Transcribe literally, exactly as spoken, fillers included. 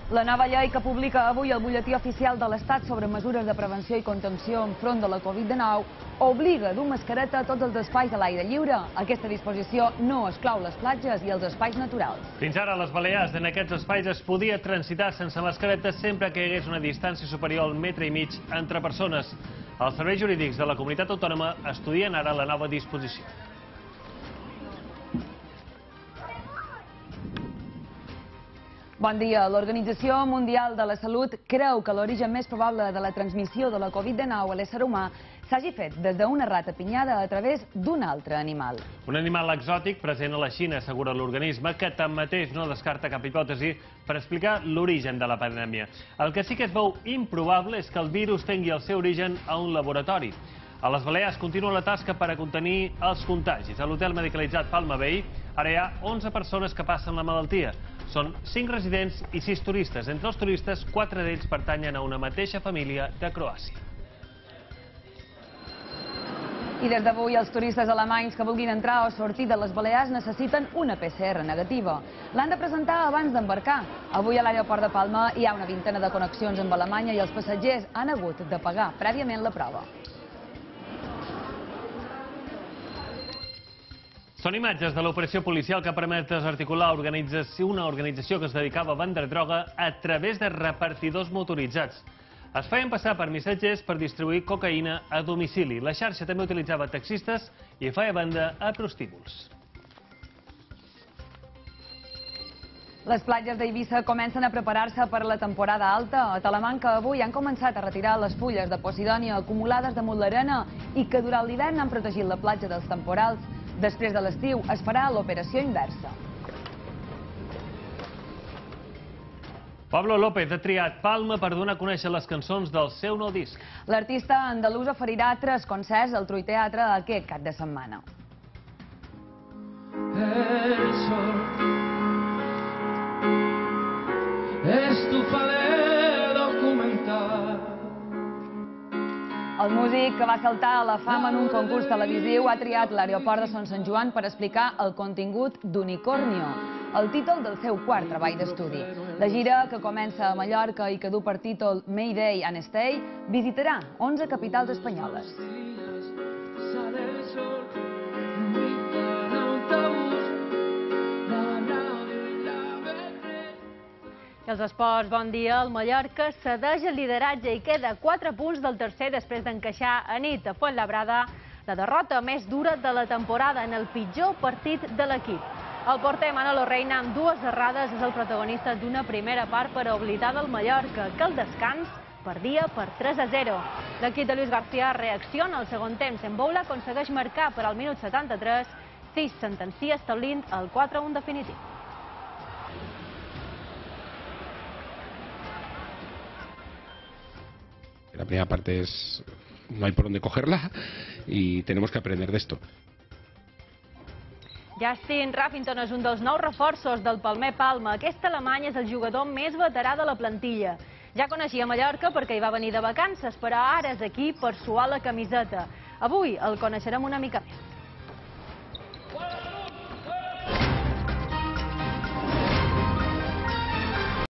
La nova llei que publica avui el butlletí oficial de l'Estat sobre mesures de prevenció i contenció enfront de la Covid dinou obliga a dur mascareta a tots els espais a l'aire lliure. Aquesta disposició no exclou les platges i els espais naturals. Fins ara, a les Balears, en aquests espais es podia transitar sense mascareta sempre que hi hagués una distància superior al metre i mig entre persones. Els serveis jurídics de la comunitat autònoma estudien ara la nova disposició. Bon dia. L'Organització Mundial de la Salut creu que l'origen més probable de la transmissió de la Covid dinou a l'ésser humà s'hagi fet des d'una rata pinyada a través d'un altre animal. Un animal exòtic present a la Xina, assegura l'organisme, que tanmateix no descarta cap hipòtesi per explicar l'origen de la pandèmia. El que sí que es veu improbable és que el virus tingui el seu origen a un laboratori. A les Balears continua la tasca per a contenir els contagis. A l'hotel medicalitzat Palma Bay ara hi ha onze persones que passen la malaltia. Són cinc residents i sis turistes. Entre els turistes, quatre d'ells pertanyen a una mateixa família de Croàcia. I des d'avui els turistes alemanys que vulguin entrar o sortir de les Balears necessiten una P C R negativa. L'han de presentar abans d'embarcar. Avui a l'aeroport de Palma hi ha una vintena de connexions amb Alemanya i els passatgers han hagut de pagar prèviament la prova. Són imatges de l'operació policial que permet desarticular una organització que es dedicava a vendre droga a través de repartidors motoritzats. Es feien passar per missatgers per distribuir cocaïna a domicili. La xarxa també utilitzava taxistes i feia venda a prostíbuls. Les platges d'Eivissa comencen a preparar-se per la temporada alta. A Talamanca avui han començat a retirar les fulles de posidònia acumulades damunt l'arena i que durant l'hivern han protegit la platja dels temporals. Després de l'estiu es farà l'operació inversa. Pablo López ha triat Palma per donar a conèixer les cançons del seu nou disc. L'artista andalús oferirà tres concerts al Trull Teatre aquest cap de setmana. El sol es tu paler documental. El músic que va saltar a la fama en un concurs televisiu ha triat l'aeroport de Son Sant Joan per explicar el contingut d'Unicornio, el títol del seu quart treball d'estudi. La gira, que comença a Mallorca i que du per títol Mayday and Stay, visitarà onze capitals espanyoles. I els esports, bon dia. El Mallorca cedeix el lideratge i queda a quatre punts del tercer després d'encaixar a nit a Fuenlabrada la derrota més dura de la temporada en el pitjor partit de l'equip. El porter Manolo Reina, amb dues errades, és el protagonista d'una primera part per oblidar del Mallorca, que al descans perdia per tres a zero. L'equip de Luis García reacciona al segon temps. En Boula aconsegueix marcar per al minut setanta-tres, sis sentencia establint el quatre a un definitiu. La primera parte es, no hay por dónde cogerla y tenemos que aprender de esto. Justin Raffington és un dels nous reforços del Palmer Palma. Aquest alemany és el jugador més veterà de la plantilla. Ja coneixia Mallorca perquè hi va venir de vacances, però ara és aquí per suar la camiseta. Avui el coneixerem una mica més.